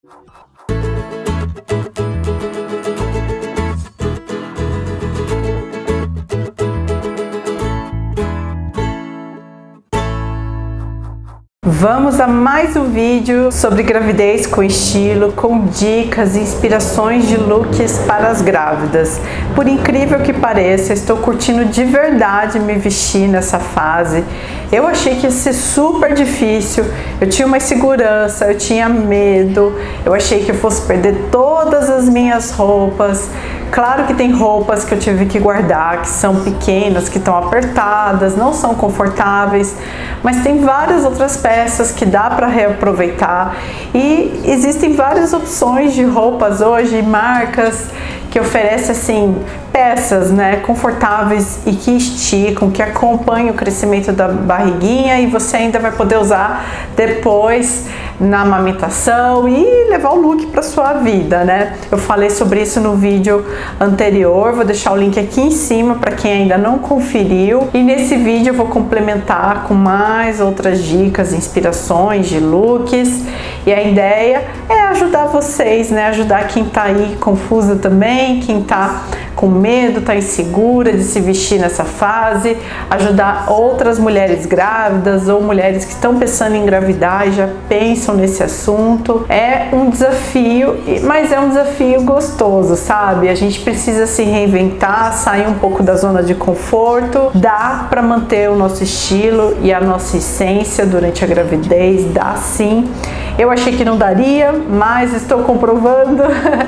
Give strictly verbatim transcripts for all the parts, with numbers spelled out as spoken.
Vamos a mais um vídeo sobre gravidez com estilo, com dicas e inspirações de looks para as grávidas. Por incrível que pareça, estou curtindo de verdade me vestir nessa fase. Eu achei que ia ser super difícil, eu tinha uma insegurança, eu tinha medo, eu achei que eu fosse perder todas as minhas roupas. Claro que tem roupas que eu tive que guardar, que são pequenas, que estão apertadas, não são confortáveis, mas tem várias outras peças que dá para reaproveitar e existem várias opções de roupas hoje, marcas que oferecem assim peças, né, confortáveis e que esticam, que acompanham o crescimento da barriguinha e você ainda vai poder usar depois na amamentação e levar o look para sua vida, né? Eu falei sobre isso no vídeo anterior, vou deixar o link aqui em cima para quem ainda não conferiu. E nesse vídeo eu vou complementar com mais outras dicas, inspirações de looks. E a ideia é ajudar vocês, né? Ajudar quem tá aí confusa também, quem tá com medo, tá insegura de se vestir nessa fase, ajudar outras mulheres grávidas ou mulheres que estão pensando em engravidar e já pensam nesse assunto. É um desafio, mas é um desafio gostoso, sabe? A gente precisa se reinventar, sair um pouco da zona de conforto. Dá para manter o nosso estilo e a nossa essência durante a gravidez, dá sim. Eu achei que não daria, mas estou comprovando.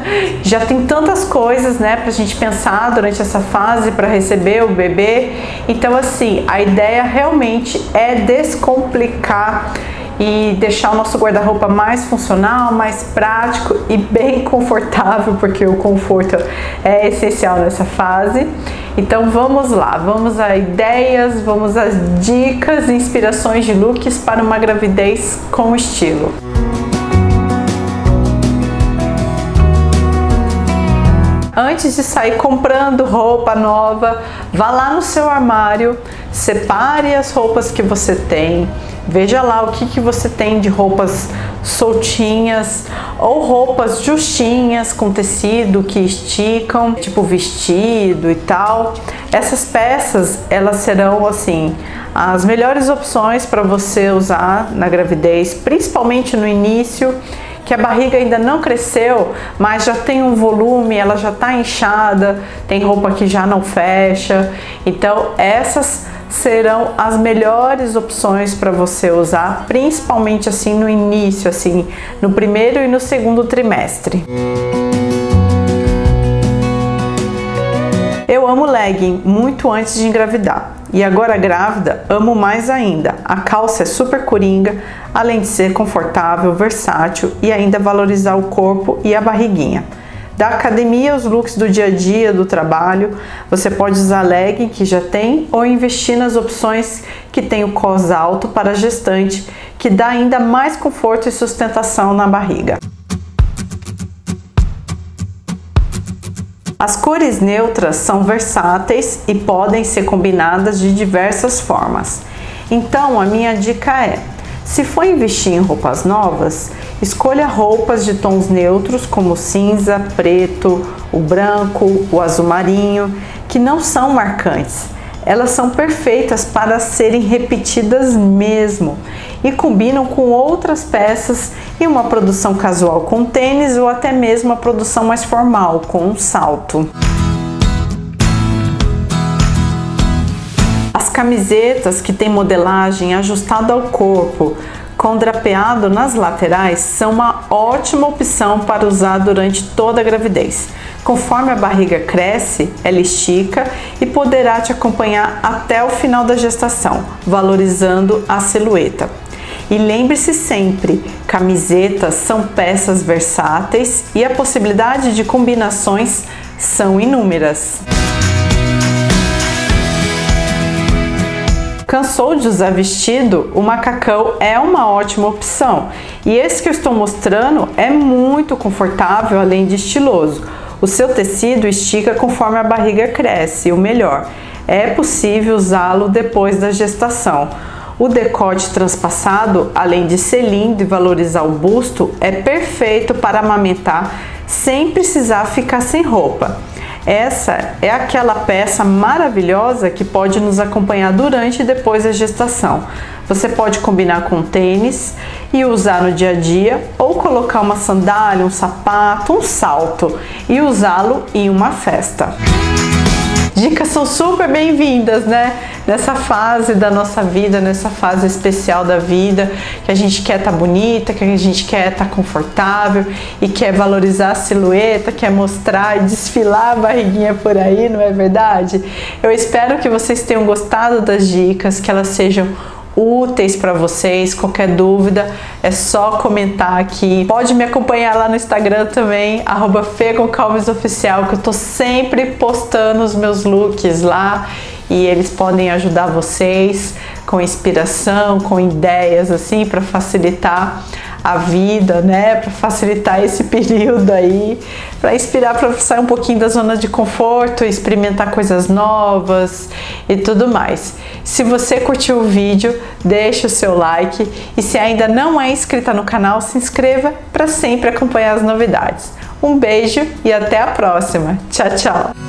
Já tem tantas coisas, né, pra gente pensar durante essa fase para receber o bebê. Então, assim, a ideia realmente é descomplicar e deixar o nosso guarda-roupa mais funcional, mais prático e bem confortável, porque o conforto é essencial nessa fase. Então vamos lá, vamos a ideias, vamos às dicas e inspirações de looks para uma gravidez com estilo. Antes de sair comprando roupa nova, vá lá no seu armário, separe as roupas que você tem, veja lá o que, que você tem de roupas soltinhas ou roupas justinhas com tecido que esticam, tipo vestido e tal. Essas peças, elas serão assim as melhores opções para você usar na gravidez, principalmente no início, que a barriga ainda não cresceu, mas já tem um volume, ela já está inchada, tem roupa que já não fecha. Então essas serão as melhores opções para você usar, principalmente assim no início, assim no primeiro e no segundo trimestre. Eu amo legging muito antes de engravidar e agora grávida amo mais ainda. A calça é super coringa, além de ser confortável, versátil e ainda valorizar o corpo e a barriguinha. Da academia aos looks do dia a dia, do trabalho, você pode usar legging que já tem ou investir nas opções que tem o cos alto para gestante, que dá ainda mais conforto e sustentação na barriga. As cores neutras são versáteis e podem ser combinadas de diversas formas. Então a minha dica é: se for investir em roupas novas, escolha roupas de tons neutros como cinza, preto, o branco, o azul marinho, que não são marcantes. Elas são perfeitas para serem repetidas mesmo e combinam com outras peças em uma produção casual com tênis ou até mesmo uma produção mais formal com um salto. As camisetas que têm modelagem ajustada ao corpo, com drapeado nas laterais, são uma ótima opção para usar durante toda a gravidez. Conforme a barriga cresce, ela estica e poderá te acompanhar até o final da gestação, valorizando a silhueta. E lembre-se sempre, camisetas são peças versáteis e a possibilidade de combinações são inúmeras. Cansou de usar vestido? O macacão é uma ótima opção. E esse que eu estou mostrando é muito confortável, além de estiloso. O seu tecido estica conforme a barriga cresce, e o melhor, é possível usá-lo depois da gestação. O decote transpassado, além de ser lindo e valorizar o busto, é perfeito para amamentar sem precisar ficar sem roupa. Essa é aquela peça maravilhosa que pode nos acompanhar durante e depois da gestação. Você pode combinar com tênis e usar no dia a dia, ou colocar uma sandália, um sapato, um salto e usá-lo em uma festa. Dicas são super bem-vindas, né? Nessa fase da nossa vida, nessa fase especial da vida, que a gente quer estar bonita, que a gente quer estar confortável e quer valorizar a silhueta, quer mostrar e desfilar a barriguinha por aí, não é verdade? Eu espero que vocês tenham gostado das dicas, que elas sejam úteis para vocês. Qualquer dúvida é só comentar aqui. Pode me acompanhar lá no Instagram também, arroba fegoncalvesoficial, que eu tô sempre postando os meus looks lá e eles podem ajudar vocês com inspiração, com ideias assim para facilitar a vida, né? Para facilitar esse período aí, para inspirar para sair um pouquinho da zona de conforto, experimentar coisas novas e tudo mais. Se você curtiu o vídeo, deixa o seu like e se ainda não é inscrita no canal, se inscreva para sempre acompanhar as novidades. Um beijo e até a próxima. Tchau, tchau!